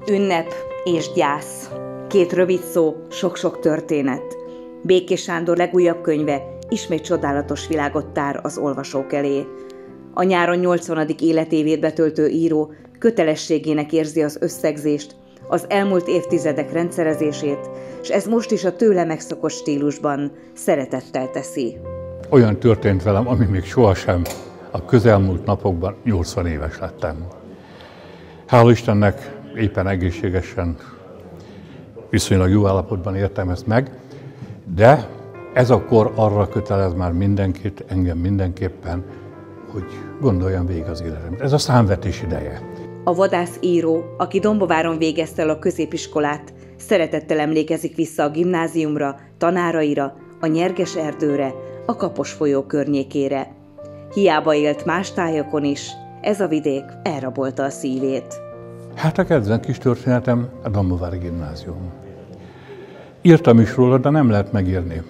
Ünnep és gyász. Két rövid szó, sok-sok történet. Békés Sándor legújabb könyve ismét csodálatos világot tár az olvasók elé. A nyáron 80. életévét betöltő író kötelességének érzi az összegzést, az elmúlt évtizedek rendszerezését, és ez most is a tőle megszokott stílusban szeretettel teszi. Olyan történt velem, ami még sohasem. A közelmúlt napokban 80 éves lettem. Hála Istennek éppen egészségesen, viszonylag jó állapotban értem ezt meg, de ez a kor arra kötelez már mindenkit, engem mindenképpen, hogy gondoljam végig az életemet. Ez a számvetés ideje. A vadászíró, aki Dombováron végezte el a középiskolát, szeretettel emlékezik vissza a gimnáziumra, tanáraira, a Nyerges erdőre, a Kapos folyó környékére. Hiába élt más tájakon is, ez a vidék elrabolta a szívét. Hát a kedvenc kis történetem a Dombovári gimnázium. Írtam is róla, de nem lehet megírni.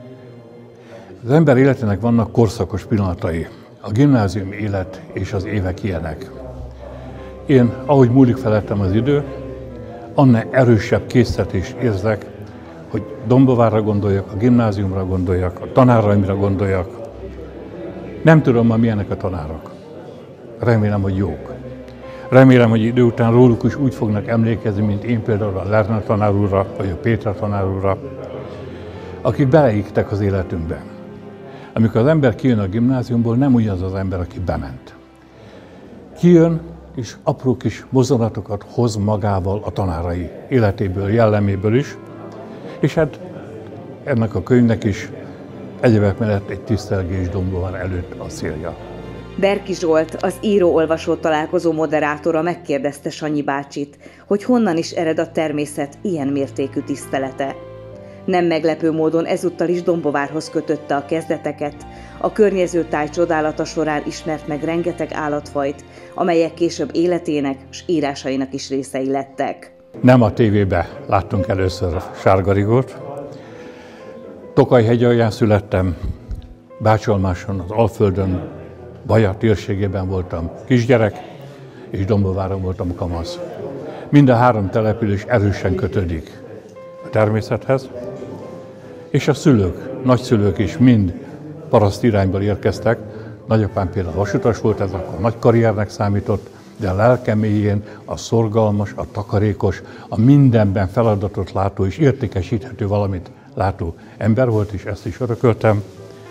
Az ember életének vannak korszakos pillanatai. A gimnázium élet és az évek ilyenek. Én, ahogy múlik felettem az idő, annál erősebb késztetést érzek, hogy Dombovárra gondoljak, a gimnáziumra gondoljak, a tanáraimra gondoljak. Nem tudom ma milyenek a tanárok. Remélem, hogy jók. Remélem, hogy idő után róluk is úgy fognak emlékezni, mint én például a Lerner tanár úrra, vagy a Péter tanár úrra, akik beleégtek az életünkbe. Amikor az ember kijön a gimnáziumból, nem ugyanaz az ember, aki bement. Kijön, és apró kis mozzanatokat hoz magával a tanárai életéből, jelleméből is, és hát ennek a könyvnek is egyebek mellett egy tisztelgés Dombovár előtt a célja. Berki Zsolt, az író-olvasó találkozó moderátora megkérdezte Sanyi bácsit, hogy honnan is ered a természet ilyen mértékű tisztelete. Nem meglepő módon ezúttal is Dombovárhoz kötötte a kezdeteket, a környező táj csodálata során ismert meg rengeteg állatfajt, amelyek később életének és írásainak is részei lettek. Nem a tévébe láttunk először sárgarigót. Tokaj-hegy alján születtem, Bácsolmáson, az Alföldön, Baja térségében voltam kisgyerek, és Dombováron voltam kamasz. Mind a három település erősen kötődik a természethez, és a szülők, nagyszülők is mind paraszt irányból érkeztek. Nagyapám például vasutas volt, ez akkor nagy karriernek számított, de a lelke mélyén a szorgalmas, a takarékos, a mindenben feladatot látó és értékesíthető valamit látó ember volt, és ezt is örököltem.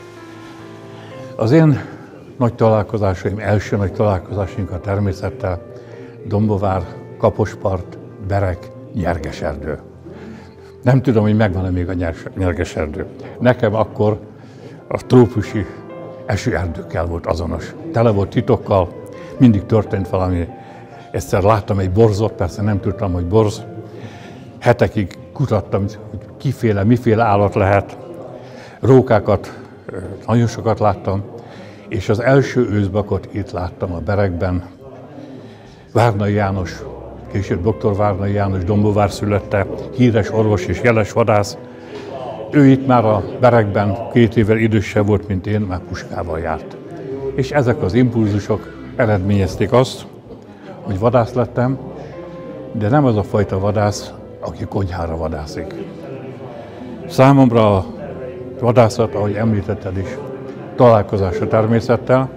Az én nagy találkozásaim, első nagy találkozásaink a természettel, Dombovár, Kapospart, Berek, Nyergeserdő. Nem tudom, hogy megvan-e még a Nyergeserdő. Nekem akkor a trópusi esőerdőkkel volt azonos. Tele volt titokkal, mindig történt valami. Egyszer láttam egy borzot, persze nem tudtam, hogy borz. Hetekig kutattam, hogy miféle állat lehet. Rókákat nagyon sokat láttam, és az első őszbakot itt láttam a Berekben. Várnai János, később dr. Várnai János Dombovár szülötte, híres orvos és jeles vadász. Ő itt már a Berekben 2 évvel idősebb volt, mint én, már puskával járt. És ezek az impulzusok eredményezték azt, hogy vadász lettem, de nem az a fajta vadász, aki konyhára vadászik. Számomra a vadászat, ahogy említetted is, találkozás a természettel,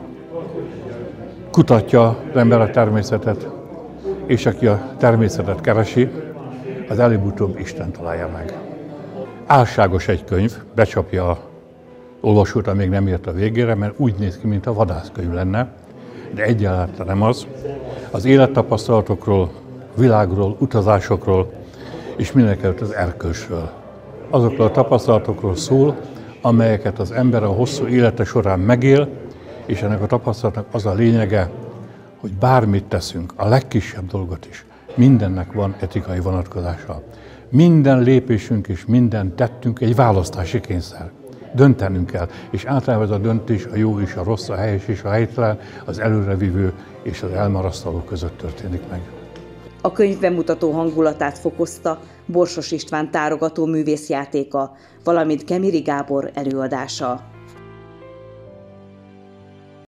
kutatja az ember a természetet, és aki a természetet keresi, az előbb-utóbb Isten találja meg. Álságos egy könyv, becsapja a olvasót, amíg nem ért a végére, mert úgy néz ki, mint a vadászkönyv lenne, de egyáltalán nem az. Az élettapasztalatokról, világról, utazásokról, és mindenekelőtt az erkölcsről. Azokról a tapasztalatokról szól, amelyeket az ember a hosszú élete során megél, és ennek a tapasztalatnak az a lényege, hogy bármit teszünk, a legkisebb dolgot is, mindennek van etikai vonatkozása. Minden lépésünk és minden tettünk egy választási kényszer. Döntenünk kell, és általában ez a döntés a jó és a rossz, a helyes és a helytelen, az előrevívő és az elmarasztaló között történik meg. A könyv bemutató hangulatát fokozta Borsos István tárogató művészjátéka, valamint Kemiri Gábor előadása.